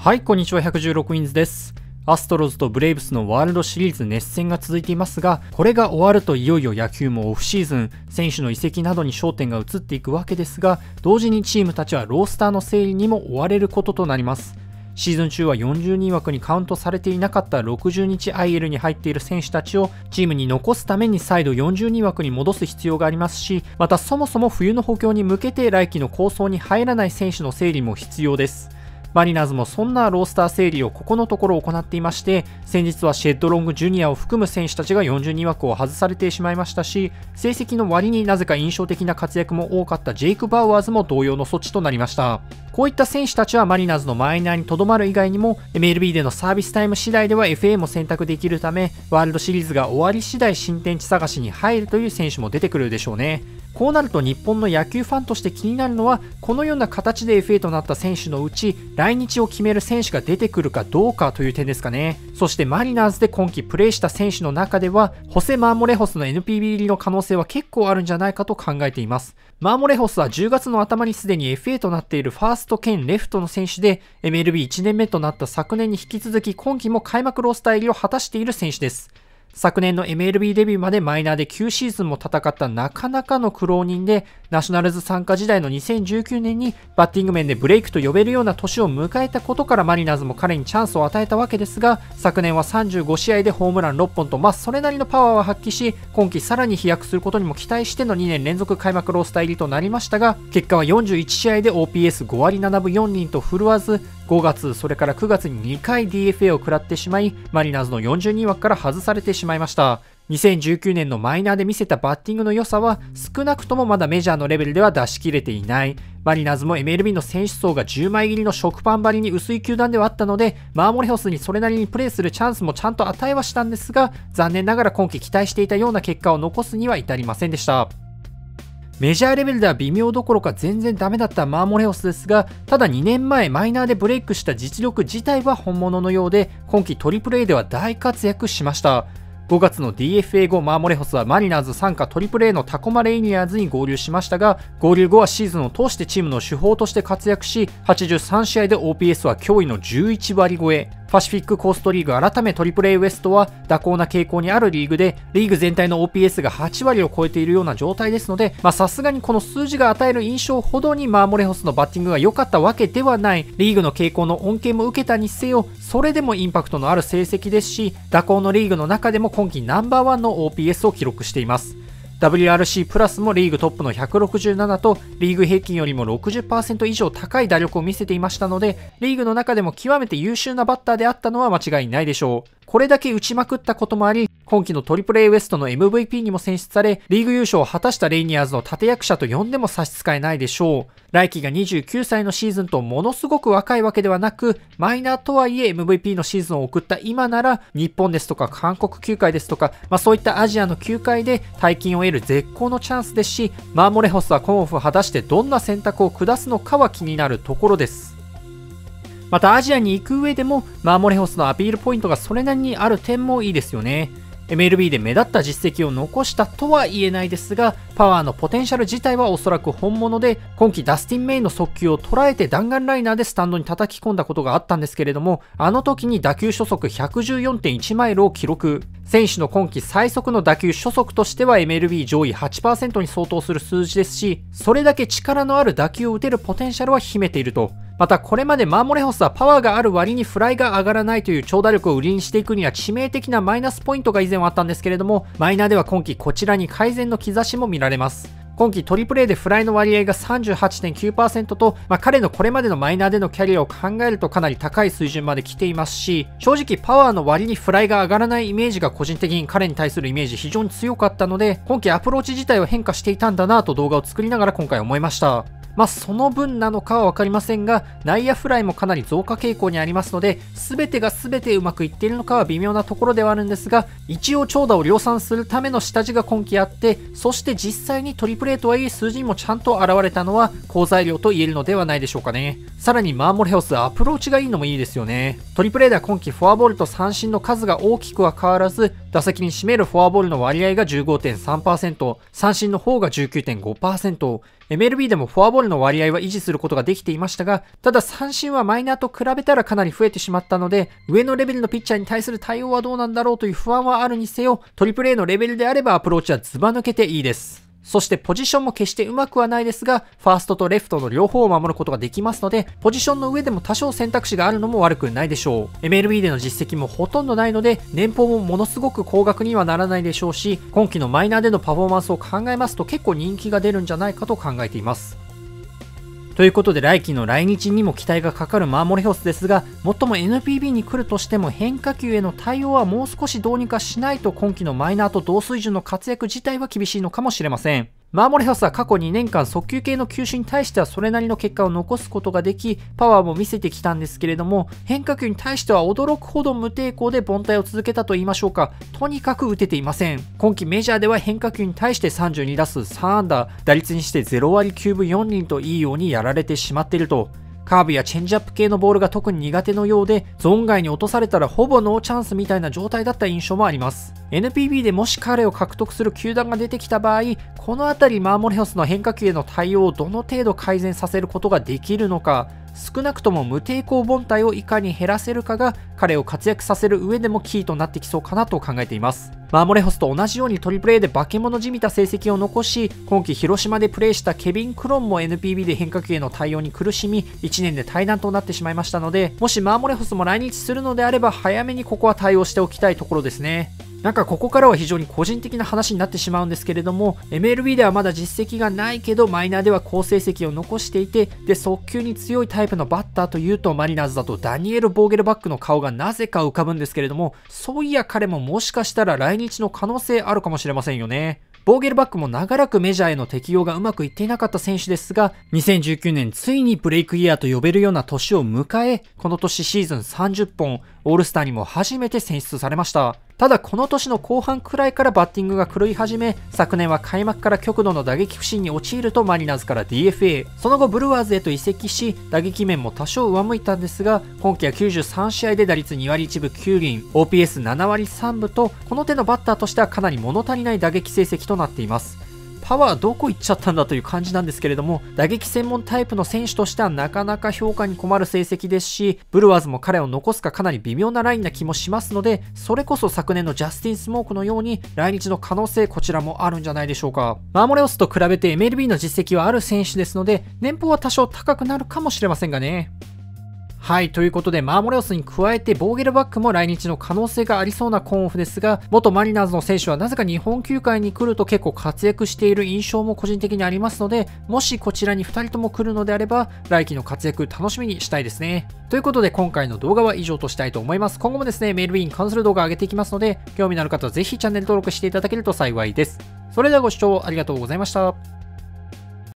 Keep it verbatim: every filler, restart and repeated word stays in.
はい、こんにちは。ひゃくじゅうろくウィンズです。アストロズとブレイブスのワールドシリーズ熱戦が続いていますが、これが終わるといよいよ野球もオフシーズン、選手の移籍などに焦点が移っていくわけですが、同時にチームたちはロースターの整理にも追われることとなります。シーズン中はよんじゅうにん枠にカウントされていなかったろくじゅうにち アイエル に入っている選手たちをチームに残すために再度よんじゅうにん枠に戻す必要がありますし、またそもそも冬の補強に向けて来季の構想に入らない選手の整理も必要です。マリナーズもそんなロースター整理をここのところ行っていまして、先日はシェッドロングジュニアを含む選手たちがよんじゅうにん枠を外されてしまいましたし、成績の割になぜか印象的な活躍も多かったジェイク・バウアーズも同様の措置となりました。こういった選手たちはマリナーズのマイナーにとどまる以外にも エムエルビー でのサービスタイム次第では エフエー も選択できるため、ワールドシリーズが終わり次第新天地探しに入るという選手も出てくるでしょうね。こうなると日本の野球ファンとして気になるのは、このような形で エフエー となった選手のうち来日を決める選手が出てくるかどうかという点ですかね。そしてマリナーズで今季プレーした選手の中ではホセ・マーモレホスの エヌピービー 入りの可能性は結構あるんじゃないかと考えています。マーモレホスはじゅうがつの頭にすでに エフエー となっているファースト兼レフトの選手で、 エムエルビーいちねんめとなった昨年に引き続き今季も開幕ロースター入りを果たしている選手です。昨年の エムエルビー デビューまでマイナーできゅうシーズンも戦ったなかなかの苦労人で、ナショナルズ参加時代のにせんじゅうきゅうねんにバッティング面でブレイクと呼べるような年を迎えたことからマリナーズも彼にチャンスを与えたわけですが、昨年はさんじゅうごしあいでホームランろっぽんと、まあそれなりのパワーを発揮し、今季さらに飛躍することにも期待してのにねんれんぞく開幕ロースター入りとなりましたが、結果はよんじゅういちしあいで オーピーエスごわりななぶよんりんと振るわず、ごがつそれからくがつににかい ディーエフエー を食らってしまい、マリナーズのよんじゅうにん枠から外されてしまいました。にせんじゅうきゅうねんのマイナーで見せたバッティングの良さは少なくともまだメジャーのレベルでは出し切れていない。マリナーズも エムエルビー の選手層がじゅうまい切りの食パン張りに薄い球団ではあったので、マーモレホスにそれなりにプレーするチャンスもちゃんと与えはしたんですが、残念ながら今季期待していたような結果を残すには至りませんでした。メジャーレベルでは微妙どころか全然ダメだったマーモレホスですが、ただにねんまえマイナーでブレイクした実力自体は本物のようで、今季トリプル A では大活躍しました。ごがつの ディーエフエー 後、マーモレホスはマリナーズ傘下トリプル A のタコマレイニアーズに合流しましたが、合流後はシーズンを通してチームの主砲として活躍し、はちじゅうさんしあいで オーピーエス は驚異のじゅういちわり超え。パシフィックコーストリーグ改めトリプル A ウエストは蛇行な傾向にあるリーグで、リーグ全体の オーピーエス がはちわりを超えているような状態ですので、さすがにこの数字が与える印象ほどにマーモレホスのバッティングが良かったわけではない。リーグの傾向の恩恵も受けたにせよ、それでもインパクトのある成績ですし、蛇行のリーグの中でも今季ナンバーワンの オーピーエス を記録しています。ダブリューアールシー プラスもリーグトップのひゃくろくじゅうななとリーグ平均よりも ろくじゅっパーセント 以上高い打力を見せていましたので、リーグの中でも極めて優秀なバッターであったのは間違いないでしょう。これだけ打ちまくったこともあり、今季のトリプル A ウエストの エムブイピー にも選出され、リーグ優勝を果たしたレイニアーズの立役者と呼んでも差し支えないでしょう。来季がにじゅうきゅうさいのシーズンとものすごく若いわけではなく、マイナーとはいえ エムブイピー のシーズンを送った今なら、日本ですとか韓国球界ですとか、まあ、そういったアジアの球界で大金を得る絶好のチャンスですし、マーモレホスは今オフ果たしてどんな選択を下すのかは気になるところです。またアジアに行く上でもマーモレホスのアピールポイントがそれなりにある点もいいですよね。エムエルビー で目立った実績を残したとは言えないですが、パワーのポテンシャル自体はおそらく本物で、今季ダスティン・メインの速球を捉えて弾丸ライナーでスタンドに叩き込んだことがあったんですけれども、あの時に打球初速 ひゃくじゅうよんてんいちマイルを記録。選手の今季最速の打球初速としては エムエルビー 上位 はちパーセント に相当する数字ですし、それだけ力のある打球を打てるポテンシャルは秘めていると。またこれまでマーモレホスはパワーがある割にフライが上がらないという長打力を売りにしていくには致命的なマイナスポイントが以前はあったんですけれども、マイナーでは今季こちらに改善の兆しも見られます。今季トリプル A でフライの割合が さんじゅうはちてんきゅうパーセント と、まあ、彼のこれまでのマイナーでのキャリアを考えるとかなり高い水準まで来ていますし、正直パワーの割にフライが上がらないイメージが個人的に彼に対するイメージ非常に強かったので、今季アプローチ自体は変化していたんだなと動画を作りながら今回思いました。まあその分なのかは分かりませんが、内野フライもかなり増加傾向にありますので、全てが全てうまくいっているのかは微妙なところではあるんですが、一応長打を量産するための下地が今季あって、そして実際にトリプル A とはいえ数字にもちゃんと現れたのは好材料と言えるのではないでしょうかね。さらにマーモレホスアプローチがいいのもいいですよね。トリプル A では今季フォアボールと三振の数が大きくは変わらず、 打席に占めるフォアボールの割合が じゅうごてんさんパーセント、三振の方が じゅうきゅうてんごパーセント、エムエルビー でもフォアボールの割合は維持することができていましたが、ただ三振はマイナーと比べたらかなり増えてしまったので、上のレベルのピッチャーに対する対応はどうなんだろうという不安はあるにせよ、トリプル A のレベルであればアプローチはズバ抜けていいです。そしてポジションも決してうまくはないですが、ファーストとレフトの両方を守ることができますので、ポジションの上でも多少選択肢があるのも悪くないでしょう。エムエルビー での実績もほとんどないので、年俸もものすごく高額にはならないでしょうし、今季のマイナーでのパフォーマンスを考えますと結構人気が出るんじゃないかと考えています。ということで来季の来日にも期待がかかるマーモレホスですが、もっとも エヌピービー に来るとしても変化球への対応はもう少しどうにかしないと今季のマイナーと同水準の活躍自体は厳しいのかもしれません。マーモレホスは過去にねんかん速球系の球種に対してはそれなりの結果を残すことができ、パワーも見せてきたんですけれども、変化球に対しては驚くほど無抵抗で凡退を続けたと言いましょうか、とにかく打てていません。今季メジャーでは変化球に対してさんじゅうにだすうさんあんだ、打率にしてゼロわりきゅうぶよんりんといいようにやられてしまっていると。カーブやチェンジアップ系のボールが特に苦手のようで、ゾーン外に落とされたらほぼノーチャンスみたいな状態だった印象もあります。エヌピービー でもし彼を獲得する球団が出てきた場合、この辺りマーモレホスの変化球への対応をどの程度改善させることができるのか、少なくとも無抵抗凡退をいかに減らせるかが彼を活躍させる上でもキーとなってきそうかなと考えています。マーモレホスと同じようにトリプル A で化け物じみた成績を残し、今季広島でプレーしたケビン・クロンも エヌピービー で変化球への対応に苦しみ、いちねんで退団となってしまいましたので、もしマーモレホスも来日するのであれば早めにここは対応しておきたいところですね。なんかここからは非常に個人的な話になってしまうんですけれども、 エムエルビー ではまだ実績がないけどマイナーでは好成績を残していて、で速球に強いタイプのバッターというとマリナーズだとダニエル・ボーゲルバックの顔がなぜか浮かぶんですけれども、そういや彼ももしかしたら来日の可能性あるかもしれませんよね。ボーゲルバックも長らくメジャーへの適用がうまくいっていなかった選手ですが、にせんじゅうきゅうねんついにブレイクイヤーと呼べるような年を迎え、この年シーズンさんじゅっぽん、オールスターにも初めて選出されました。ただこの年の後半くらいからバッティングが狂い始め、昨年は開幕から極度の打撃不振に陥るとマリナーズから ディーエフエー、その後ブルワーズへと移籍し、打撃面も多少上向いたんですが、今季はきゅうじゅうさんしあいで打率にわりいちぶきゅうりん、オーピーエスななわりさんぶと、この手のバッターとしてはかなり物足りない打撃成績となっています。パワーどこ行っちゃったんだという感じなんですけれども、打撃専門タイプの選手としてはなかなか評価に困る成績ですし、ブルワーズも彼を残すかかなり微妙なラインな気もしますので、それこそ昨年のジャスティン・スモークのように来日の可能性こちらもあるんじゃないでしょうか。マーモレオスと比べて エムエルビー の実績はある選手ですので、年俸は多少高くなるかもしれませんがね。はい、ということでマーモレオスに加えてボーゲルバックも来日の可能性がありそうなコンオフですが、元マリナーズの選手はなぜか日本球界に来ると結構活躍している印象も個人的にありますので、もしこちらにふたりとも来るのであれば来季の活躍楽しみにしたいですね。ということで今回の動画は以上としたいと思います。今後もですね、エムエルビーに関する動画を上げていきますので、興味のある方はぜひチャンネル登録していただけると幸いです。それではご視聴ありがとうございました。